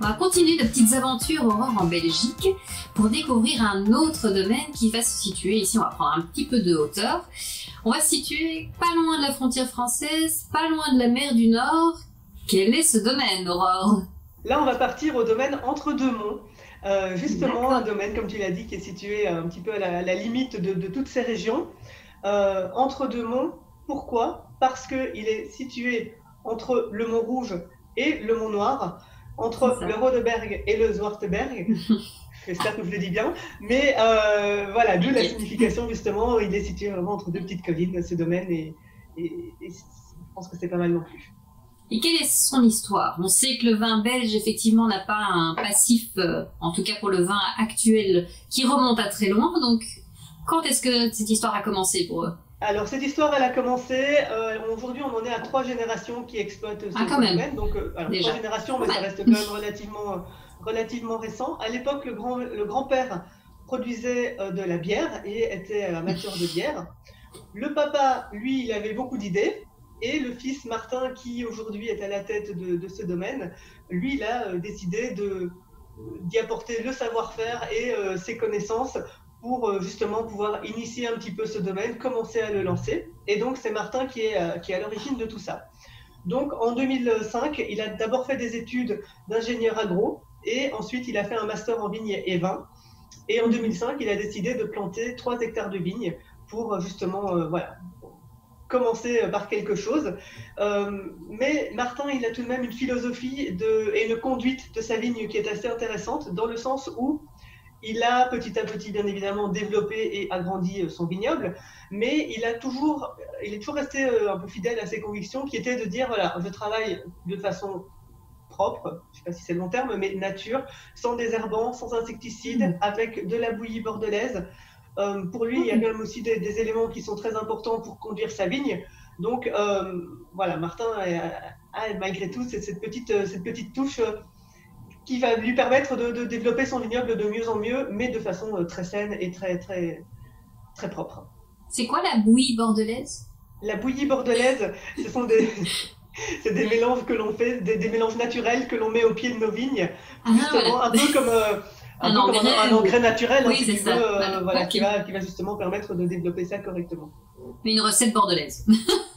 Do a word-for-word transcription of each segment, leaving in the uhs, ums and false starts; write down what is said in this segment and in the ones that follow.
On va continuer de petites aventures Aurore en Belgique pour découvrir un autre domaine qui va se situer ici. On va prendre un petit peu de hauteur. On va se situer pas loin de la frontière française, pas loin de la mer du Nord. Quel est ce domaine, Aurore? Là, on va partir au domaine Entre-deux-Monts. Euh, justement, un domaine, comme tu l'as dit, qui est situé un petit peu à la, à la limite de, de toutes ces régions. Euh, Entre-deux-Monts, pourquoi? Parce qu'il est situé entre le Mont Rouge et le Mont Noir, entre le Rodeberg et le Zwarteberg. J'espère que je le dis bien. Mais euh, voilà, d'où la signification, justement, il est situé vraiment entre deux petites collines, ce domaine, et, et, et je pense que c'est pas mal non plus. Et quelle est son histoire? On sait que le vin belge, effectivement, n'a pas un passif, euh, en tout cas pour le vin actuel, qui remonte à très loin. Donc, quand est-ce que cette histoire a commencé pour eux? Alors, cette histoire, elle a commencé, euh, aujourd'hui, on en est à trois générations qui exploitent ce ah, quand domaine. Même. Donc, euh, alors, Déjà. trois générations, mais ça reste quand même relativement, relativement récent. À l'époque, le grand, le grand-père produisait euh, de la bière et était amateur de bière. Le papa, lui, il avait beaucoup d'idées. Et le fils Martin, qui aujourd'hui est à la tête de, de ce domaine, lui, il a euh, décidé de, d'y apporter le savoir-faire et euh, ses connaissances pour euh, justement pouvoir initier un petit peu ce domaine, commencer à le lancer. Et donc, c'est Martin qui est, euh, qui est à l'origine de tout ça. Donc, en deux mille cinq, il a d'abord fait des études d'ingénieur agro et ensuite, il a fait un master en vignes et vin. Et en deux mille cinq, il a décidé de planter trois hectares de vignes pour justement, euh, voilà, commencer par quelque chose. Euh, mais Martin, il a tout de même une philosophie de, et une conduite de sa vigne qui est assez intéressante, dans le sens où il a petit à petit, bien évidemment, développé et agrandi son vignoble, mais il, a toujours, il est toujours resté un peu fidèle à ses convictions, qui étaient de dire, voilà, je travaille de façon propre, je ne sais pas si c'est le bon terme, mais nature, sans désherbants, sans insecticides, mmh. avec de la bouillie bordelaise. Euh, pour lui, il y a quand même aussi des, des éléments qui sont très importants pour conduire sa vigne. Donc, euh, voilà, Martin a, a malgré tout cette, cette, petite, cette petite touche qui va lui permettre de, de développer son vignoble de mieux en mieux, mais de façon très saine et très, très, très propre. C'est quoi la bouillie bordelaise? La bouillie bordelaise, ce sont des... C'est des mélanges que l'on fait, des, des mélanges naturels que l'on met au pied de nos vignes, ah, justement, ouais. un peu comme... Euh, Un, un, peu engrais, comme un, un engrais naturel, oui, hein, si tu ça. veux, euh, voilà. voilà, okay. qui, va, qui va justement permettre de développer ça correctement. Mais une recette bordelaise.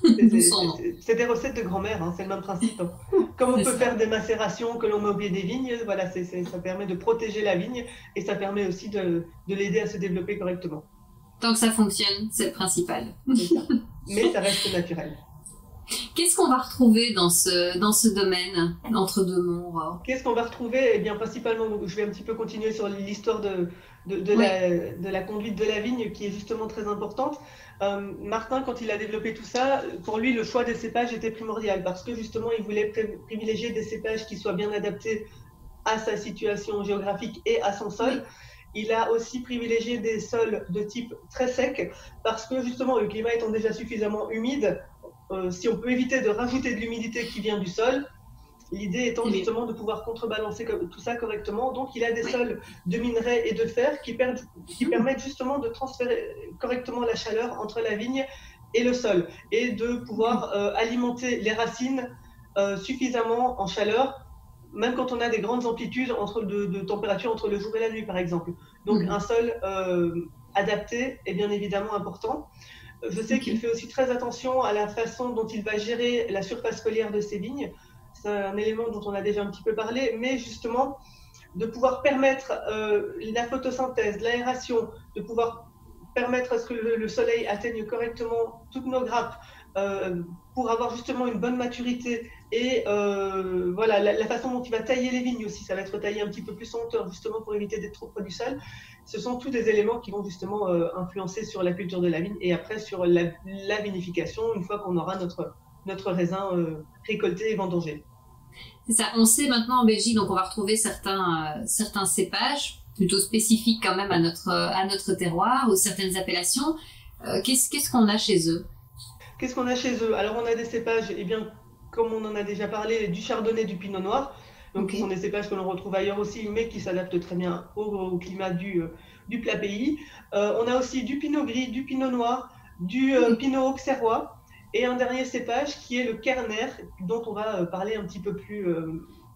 C'est des recettes de grand-mère, hein, c'est le même principe. Hein. Comme on peut ça. faire des macérations que l'on met au pied des vignes, voilà, c est, c est, ça permet de protéger la vigne et ça permet aussi de, de l'aider à se développer correctement. Tant que ça fonctionne, c'est le principal. Ça. Mais ça reste naturel. Qu'est-ce qu'on va retrouver dans ce, dans ce domaine, Entre-deux-Monts? Qu'est-ce qu'on va retrouver? Eh bien, principalement, donc, je vais un petit peu continuer sur l'histoire de, de, de, oui. la, de la conduite de la vigne, qui est justement très importante. Euh, Martin, quand il a développé tout ça, pour lui, le choix des cépages était primordial, parce que justement, il voulait privilégier des cépages qui soient bien adaptés à sa situation géographique et à son sol. Oui. Il a aussi privilégié des sols de type très sec, parce que justement, le climat étant déjà suffisamment humide, Euh, si on peut éviter de rajouter de l'humidité qui vient du sol, l'idée étant oui. justement de pouvoir contrebalancer tout ça correctement. Donc, il a des oui. sols de minerais et de fer qui, perdent, qui mmh. permettent justement de transférer correctement la chaleur entre la vigne et le sol et de pouvoir mmh. euh, alimenter les racines euh, suffisamment en chaleur, même quand on a des grandes amplitudes entre de, de température entre le jour et la nuit, par exemple. Donc, mmh. un sol euh, adapté est bien évidemment important. Je sais okay. qu'il fait aussi très attention à la façon dont il va gérer la surface foliaire de ses vignes. C'est un élément dont on a déjà un petit peu parlé, mais justement, de pouvoir permettre euh, la photosynthèse, l'aération, de pouvoir permettre à ce que le, le soleil atteigne correctement toutes nos grappes euh, pour avoir justement une bonne maturité. Et euh, voilà, la, la façon dont il va tailler les vignes aussi, ça va être taillé un petit peu plus en hauteur, justement pour éviter d'être trop près du sol. Ce sont tous des éléments qui vont justement euh, influencer sur la culture de la vigne et après sur la, la vinification, une fois qu'on aura notre, notre raisin euh, récolté et vendangé. C'est ça, on sait maintenant en Belgique, donc on va retrouver certains, euh, certains cépages, plutôt spécifiques quand même à notre, à notre terroir ou certaines appellations. Euh, Qu'est-ce qu'est-ce qu'on a chez eux? Qu'est-ce qu'on a chez eux? Alors on a des cépages, eh bien, comme on en a déjà parlé, du chardonnay, du pinot noir, donc okay. qui sont des cépages que l'on retrouve ailleurs aussi, mais qui s'adaptent très bien au, au climat du, euh, du plat pays. Euh, on a aussi du pinot gris, du pinot noir, du euh, okay. pinot auxerrois, et un dernier cépage qui est le Kerner, dont on va euh, parler un petit peu plus, euh,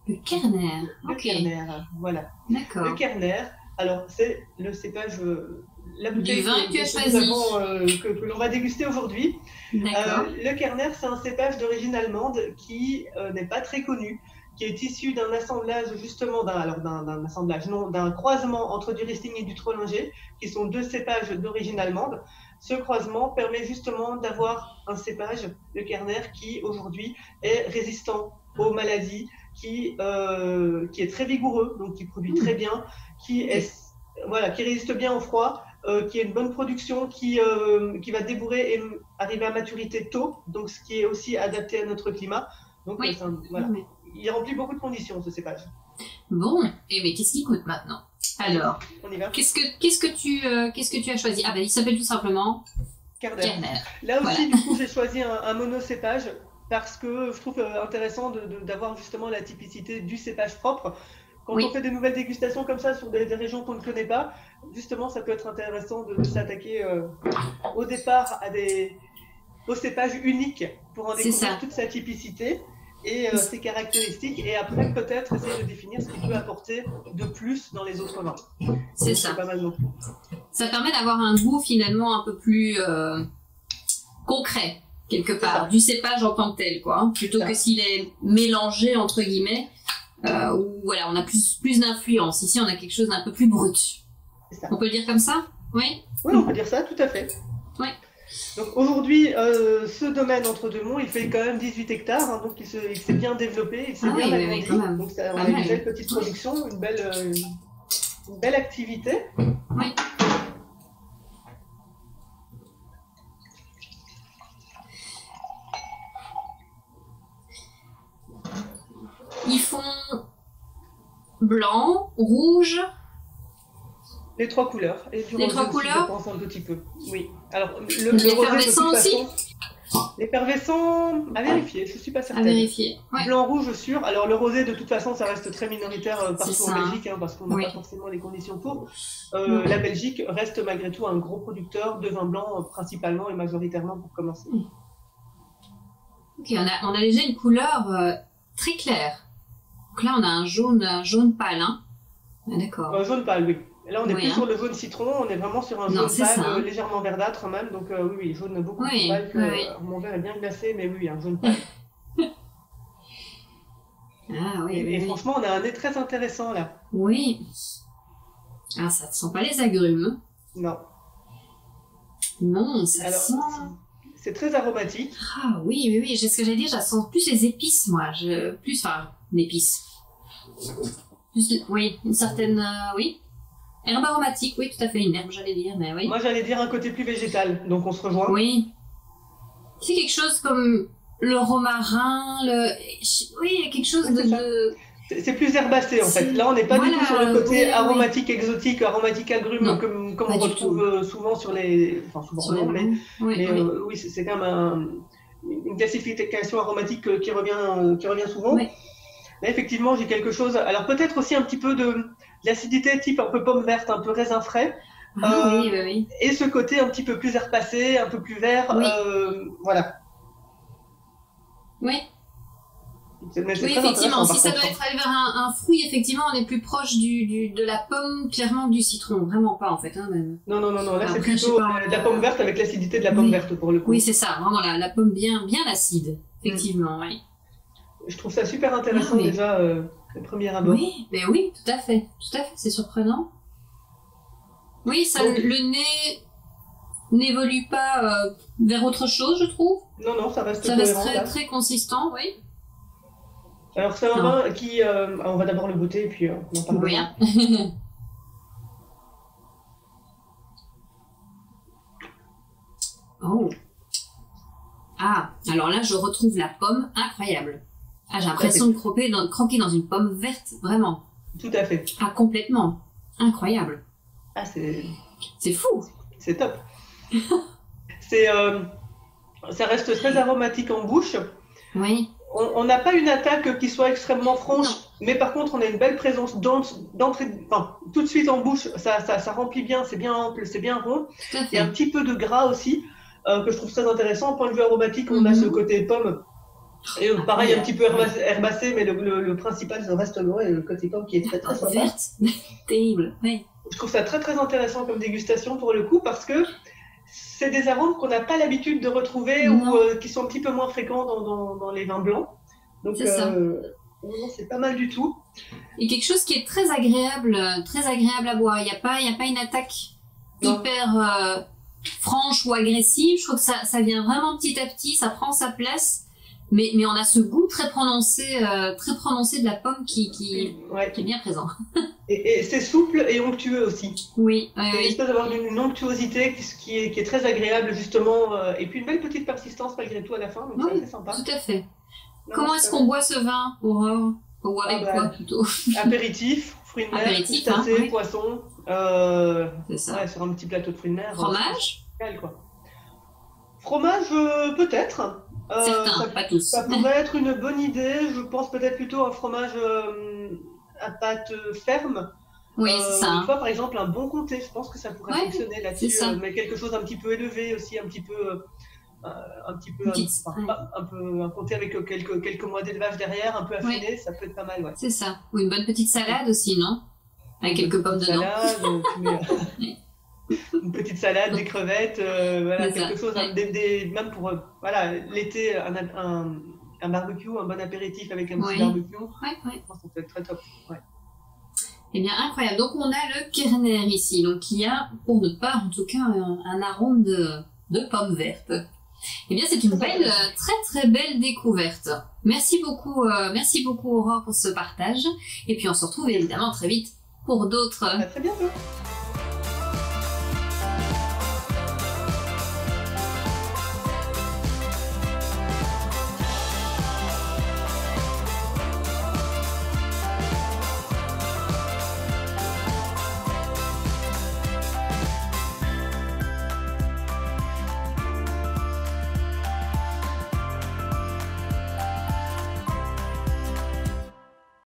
Le Kerner. Le Ok. Kerner, voilà. D'accord. Le Kerner, alors c'est le cépage, euh, la bouteille Du vin que, que tu as que choisi. nous avons, euh, que, que l'on va déguster aujourd'hui. D'accord. Euh, le Kerner, c'est un cépage d'origine allemande qui euh, n'est pas très connu, qui est issu d'un assemblage justement, d'un, alors d'un, d'un assemblage, non, d'un croisement entre du Riesling et du Trollinger, qui sont deux cépages d'origine allemande. Ce croisement permet justement d'avoir un cépage, le Kerner, qui aujourd'hui est résistant aux maladies, qui, euh, qui est très vigoureux, donc qui produit très bien, qui, est, voilà, qui résiste bien au froid, euh, qui a une bonne production, qui, euh, qui va débourrer et arriver à maturité tôt, donc ce qui est aussi adapté à notre climat. Donc Oui. euh, un, voilà. Oui. Il remplit beaucoup de conditions, ce cépage. Bon, et mais qu'est-ce qui coûte maintenant? Alors, on y va. Qu'est-ce que, qu'est-ce que tu, euh, qu'est-ce que tu as choisi? Ah ben, il s'appelle tout simplement Kerner. Kerner. Là aussi, Voilà. du coup, j'ai choisi un, un monocépage parce que je trouve intéressant de, de, d'avoir justement la typicité du cépage propre. Quand oui. on fait des nouvelles dégustations comme ça sur des, des régions qu'on ne connaît pas, justement, ça peut être intéressant de, de s'attaquer euh, au départ à des, aux cépages uniques pour en découvrir toute sa typicité et euh, ses caractéristiques, et après peut-être essayer de définir ce qu'il peut apporter de plus dans les autres vins. C'est ça. Pas mal non plus. Ça permet d'avoir un goût finalement un peu plus euh, concret, quelque part, du cépage en tant que tel, quoi, hein, plutôt que s'il est mélangé, entre guillemets, euh, où voilà, on a plus, plus d'influence. Ici, on a quelque chose d'un peu plus brut. On peut le dire comme ça? Oui. Oui, on peut dire ça, tout à fait. Oui. Donc aujourd'hui, euh, ce domaine entre deux monts, il fait quand même dix-huit hectares, hein, donc il, se, il s'est bien développé, il s'est ah bien oui, agrandi. Oui, quand même. Donc ça, on ah a une oui. belle petite production, une belle, euh, une belle activité. Oui. Ils font blanc, rouge. Les trois couleurs. Et du les rosé trois aussi, couleurs. Je pense un petit peu. Oui. Alors, le, l'effervescent aussi. L'effervescent, à vérifier. Je suis pas certaine. À vérifier. Ouais. Blanc, rouge, sûr. Alors le rosé, de toute façon, ça reste très minoritaire euh, partout en Belgique, hein, parce qu'on n'a oui. pas forcément les conditions pour. Euh, oui. La Belgique reste malgré tout un gros producteur de vin blanc, euh, principalement et majoritairement pour commencer. Ok, on a, on a déjà une couleur euh, très claire. Donc là, on a un jaune, un jaune pâle. Hein. Ah, d'accord. Un jaune pâle, oui. Là, on n'est oui, plus hein. sur le jaune citron, on est vraiment sur un non, jaune pâle, ça, euh, légèrement verdâtre même. Donc euh, oui, oui, jaune beaucoup oui, plus pâle que oui. euh, mon verre est bien glacé, mais oui, un jaune pâle. ah oui. Et, oui, et oui. franchement, on a un nez très intéressant là. Oui. Ah, ça ne sent pas les agrumes. Non. Non, ça Alors, sent. C'est très aromatique. Ah oui, oui, oui. C'est ce que j'allais dire. Je sens plus les épices, moi. Je... Plus, enfin, l'épice. Plus, oui, une certaine, euh, oui. Herbe aromatique, oui, tout à fait. Une herbe, j'allais dire, mais oui. Moi, j'allais dire un côté plus végétal, donc on se rejoint. Oui. C'est quelque chose comme le romarin, le... Oui, il y a quelque chose oui, de... de... C'est plus herbacé, en fait. Là, on n'est pas voilà, du tout sur le côté oui, aromatique, oui. exotique, aromatique agrume, non, comme, comme on retrouve tout. souvent sur les... Enfin, souvent, sur non, les... mais, oui, mais oui, euh, oui c'est quand même un, une classification aromatique qui revient, qui revient souvent. Oui. Là, effectivement, j'ai quelque chose... Alors, peut-être aussi un petit peu de l'acidité type un peu pomme verte, un peu raisin frais. Ah, euh, oui, oui, oui. Et ce côté un petit peu plus herbacé, un peu plus vert. Oui. Euh, voilà. Oui. C'est, oui, effectivement, si ça doit être aller vers un, un fruit, effectivement, on est plus proche du, du, de la pomme, clairement, que du citron. Vraiment pas, en fait. Hein, même. Non, non, non, non. Là, après, c'est plutôt pas, de la pomme verte avec l'acidité de la pomme oui. verte, pour le coup. Oui, c'est ça. Vraiment, la, la pomme bien, bien acide. Effectivement, mmh. oui. Je trouve ça super intéressant, ah, oui. déjà, euh, le premier abord. Oui, mais oui, tout à fait. Tout à fait, c'est surprenant. Oui, ça, Donc, le nez n'évolue pas euh, vers autre chose, je trouve. Non, non, ça reste Ça cohérent, reste très, très consistant, oui. Alors, c'est un non. vin qui... Euh, on va d'abord le goûter, et puis euh, on en parle. Oui. Oh. Ah, alors là, je retrouve la pomme incroyable. Ah, j'ai l'impression de croquer dans, croquer dans une pomme verte, vraiment. Tout à fait. Ah, complètement. Incroyable. Ah, c'est... C'est fou. C'est top. c'est, euh, ça reste très aromatique en bouche. Oui. On n'a pas une attaque qui soit extrêmement franche, non. mais par contre, on a une belle présence d'entrée, enfin, tout de suite en bouche, ça, ça, ça remplit bien, c'est bien ample, c'est bien rond. Il y a un petit peu de gras aussi, euh, que je trouve très intéressant. Au point de vue aromatique, on mm-hmm. a ce côté pomme Et euh, pareil, un petit peu herbacé, herbacé mais le, le, le principal reste le, le côté pomme qui est très très sympa. Verte, terrible, oui. Je trouve ça très très intéressant comme dégustation pour le coup parce que c'est des arômes qu'on n'a pas l'habitude de retrouver non. ou euh, qui sont un petit peu moins fréquents dans, dans, dans les vins blancs. Donc c'est euh, pas mal du tout. Et quelque chose qui est très agréable, très agréable à boire. Il n'y a pas, il y a pas une attaque non. hyper euh, franche ou agressive. Je trouve que ça, ça vient vraiment petit à petit, ça prend sa place. Mais, mais on a ce goût très prononcé, euh, très prononcé de la pomme qui, qui, ouais. qui est bien présent. Et, et c'est souple et onctueux aussi. Oui. Il y a une espèce d'avoir une onctuosité qui est, qui est très agréable justement. Euh, et puis une belle petite persistance malgré tout à la fin. Donc oui, c'est sympa. Tout à fait. Non, Comment est-ce qu'on boit ce vin, Aurore? On boit avec ah bah, quoi plutôt? Apéritif, fruits de mer, Apéritif, crustacés, hein, oui. poisson. Euh, c'est ça. Ouais, sur un petit plateau de fruits de mer. Fromage euh, quoi. Fromage, euh, peut-être. Euh, Certains, ça, pas tous. Ça pourrait être une bonne idée. Je pense peut-être plutôt un fromage euh, à pâte ferme. Oui, euh, c'est ça. Une fois, par exemple, un bon comté. Je pense que ça pourrait ouais, fonctionner là-dessus. Euh, mais quelque chose un petit peu élevé aussi, un petit peu, euh, un petit peu, Petite, un, ouais. un, un peu, un comté avec quelques quelques mois d'élevage derrière, un peu affiné. Ouais. Ça peut être pas mal, ouais. C'est ça. Ou une bonne petite salade aussi, non? Avec quelques pommes dedans. Salade, tu mets... une petite salade, des crevettes, euh, voilà, quelque ça. chose, ouais. des, des, même pour euh, voilà, l'été, un, un, un barbecue, un bon apéritif avec un petit oui. barbecue. Ouais, ouais. Ça peut être très top. Ouais. Eh bien, incroyable. Donc, on a le Kerner ici, donc qui a, pour notre part, en tout cas, un, un arôme de, de pommes vertes. Eh bien, c'est une belle, très très belle découverte. Merci beaucoup, euh, merci beaucoup Aurore pour ce partage. Et puis, on se retrouve évidemment très vite pour d'autres. À très bientôt.